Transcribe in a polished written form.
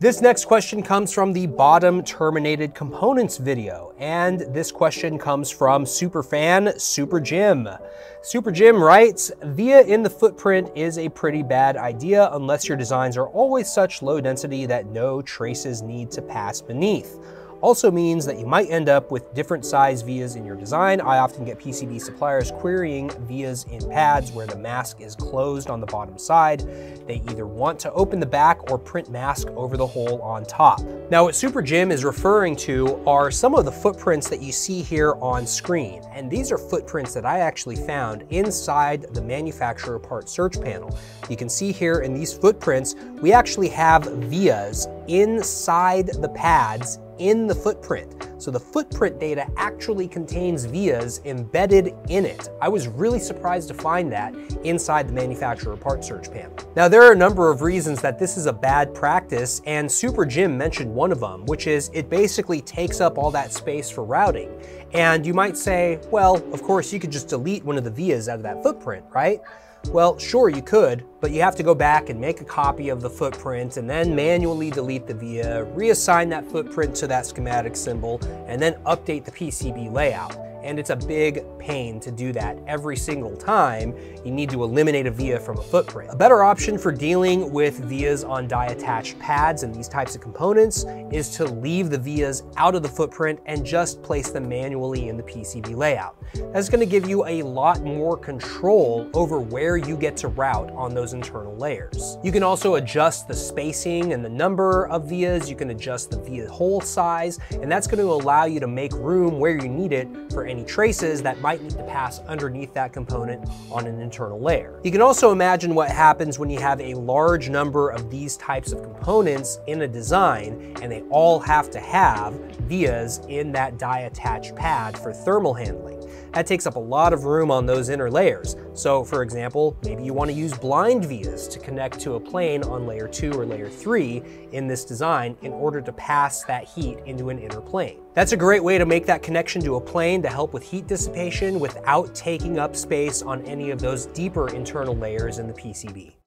This next question comes from the bottom Terminated components video, and this question comes from superfan Super Jim. Super Jim writes, "Via in the footprint is a pretty bad idea unless your designs are always such low density that no traces need to pass beneath. Also means that you might end up with different size vias in your design. I often get PCB suppliers querying vias in pads where the mask is closed on the bottom side. They either want to open the back or print mask over the hole on top." Now, what Super Jim is referring to are some of the footprints that you see here on screen. And these are footprints that I actually found inside the manufacturer part search panel. You can see here in these footprints, we actually have vias inside the pads in the footprint. So the footprint data actually contains vias embedded in it. I was really surprised to find that inside the manufacturer part search panel. Now, there are a number of reasons that this is a bad practice, and Super Jim mentioned one of them, which is it basically takes up all that space for routing. And you might say, well, of course you could just delete one of the vias out of that footprint, right? Well, sure you could, but you have to go back and make a copy of the footprint and then manually delete the via, reassign that footprint to that schematic symbol, and then update the PCB layout. And it's a big pain to do that every single time you need to eliminate a via from a footprint. A better option for dealing with vias on die-attached pads and these types of components is to leave the vias out of the footprint and just place them manually in the PCB layout. That's going to give you a lot more control over where you get to route on those internal layers. You can also adjust the spacing and the number of vias. You can adjust the via hole size, and that's going to allow you to make room where you need it for any traces that might need to pass underneath that component on an internal layer. You can also imagine what happens when you have a large number of these types of components in a design and they all have to have vias in that die-attached pad for thermal handling. That takes up a lot of room on those inner layers. So for example, maybe you want to use blind vias to connect to a plane on layer 2 or layer 3 in this design in order to pass that heat into an inner plane. That's a great way to make that connection to a plane to help with heat dissipation without taking up space on any of those deeper internal layers in the PCB.